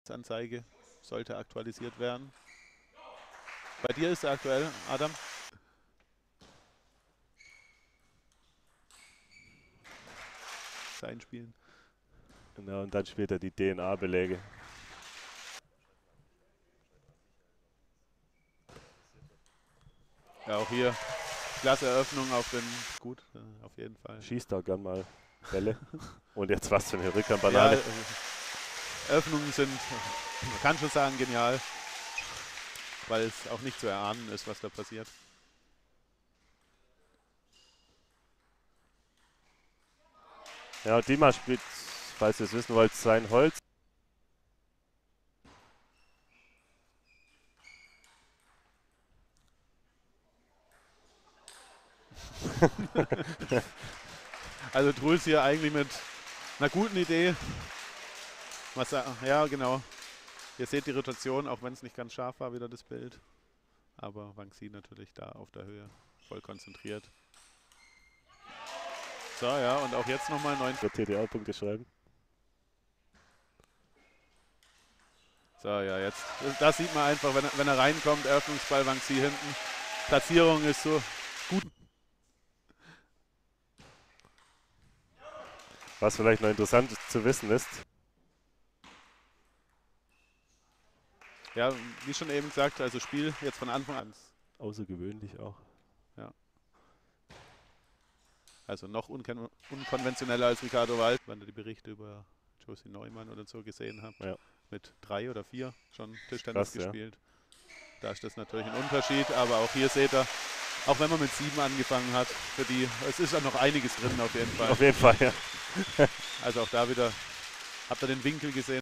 Anzeige sollte aktualisiert werden. Bei dir ist er aktuell, Adam? Einspielen. Genau, und dann spielt er die DNA-Beläge. Ja, auch hier klasse Eröffnung auf den, gut, auf jeden Fall. Schießt auch gern mal Bälle. Und jetzt was für eine Rückhandbanane. Ja, Eröffnungen sind, man kann schon sagen, genial, weil es auch nicht zu erahnen ist, was da passiert. Ja, und Dima spielt, falls ihr es wissen wollt, sein Holz. Also Truls hier eigentlich mit einer guten Idee. Was, ja, genau. Ihr seht die Rotation, auch wenn es nicht ganz scharf war, wieder das Bild. Aber Wang Xi natürlich da auf der Höhe, voll konzentriert. So, ja, und auch jetzt nochmal 9. Wird TDA-Punkte schreiben. So, ja, jetzt, das sieht man einfach, wenn er reinkommt, Eröffnungsball, Wang Xi hinten. Platzierung ist so gut. Was vielleicht noch interessant zu wissen ist. Ja, wie schon eben gesagt, also Spiel jetzt von Anfang an. Außergewöhnlich auch. Ja. Also noch unkonventioneller als Ricardo Wald, wenn ihr die Berichte über Josie Neumann oder so gesehen habt. Ja. Mit 3 oder 4 schon Tischtennis Krass, gespielt. Ja. Da ist das natürlich ein Unterschied, aber auch hier seht ihr, auch wenn man mit 7 angefangen hat, für die, es ist auch noch einiges drin auf jeden Fall. Auf jeden Fall, ja. Also auch da wieder, habt ihr den Winkel gesehen?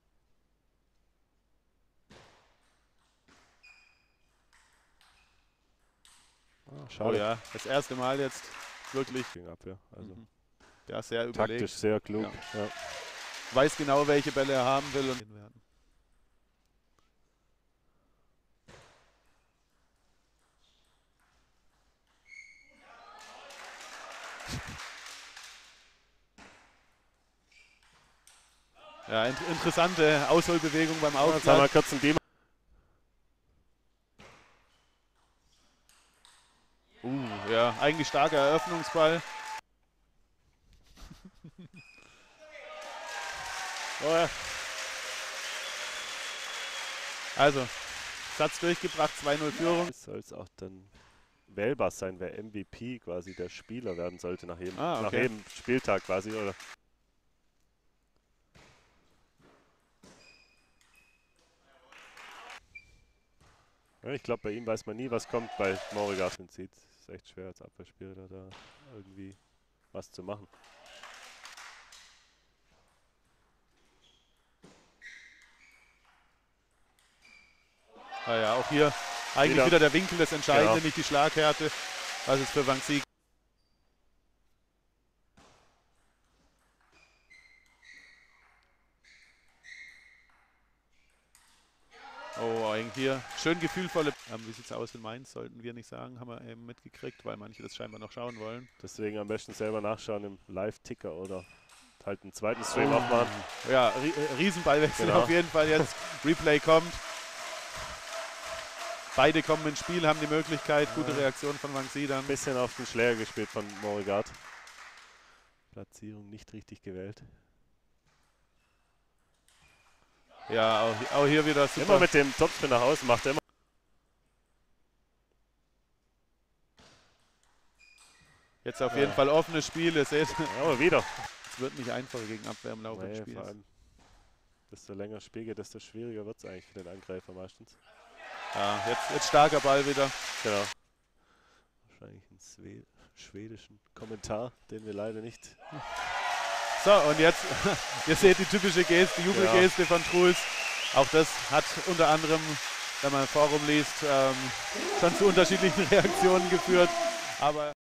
Schade. Oh ja, das erste Mal jetzt wirklich. Ab, ja. Also ja, sehr überlegt. taktisch sehr klug. Ja. Ja. Weiß genau, welche Bälle er haben will. Und ja, interessante Ausholbewegung beim Aufschlag. Jetzt haben wir kurz einen Dima. Ja, eigentlich starker Eröffnungsball. Oh ja. Also, Satz durchgebracht, 2-0 Führung. Soll es auch dann wählbar sein, wer MVP quasi der Spieler werden sollte nach jedem, okay. nach jedem Spieltag quasi, oder? Ja, ich glaube, bei ihm weiß man nie, was kommt. Bei Morigard sieht es echt schwer als Abwehrspieler da irgendwie was zu machen. Ja, auch hier eigentlich wieder der Winkel das Entscheidende, nicht die Schlaghärte. Was ist für Wang Xi? Oh, eigentlich hier schön gefühlvolle. Wie sieht es aus in Mainz? Sollten wir nicht sagen, haben wir eben mitgekriegt, weil manche das scheinbar noch schauen wollen. Deswegen am besten selber nachschauen im Live-Ticker oder halt einen zweiten Stream aufmachen. Ja, Riesenballwechsel auf jeden Fall jetzt. Replay kommt. Beide kommen ins Spiel, haben die Möglichkeit. Gute Reaktion von Wang Xi dann. Ein bisschen auf den Schläger gespielt von Morigard. Platzierung nicht richtig gewählt. Ja, auch hier wieder super. Immer mit dem Topspin nach außen macht er immer. Jetzt auf jeden Fall offenes Spiel, ihr seht. Ja, aber wieder. Es wird nicht einfacher gegen Abwehr im Laufe des Spiels. Vor allem, desto länger das Spiel geht, desto schwieriger wird es eigentlich für den Angreifer meistens. Ja, jetzt starker Ball wieder. Genau. Wahrscheinlich einen schwedischen Kommentar, den wir leider nicht. So, und jetzt, ihr seht die typische Geste, die Jubelgeste von Truls. Auch das hat unter anderem, wenn man im Forum liest, schon zu unterschiedlichen Reaktionen geführt. Aber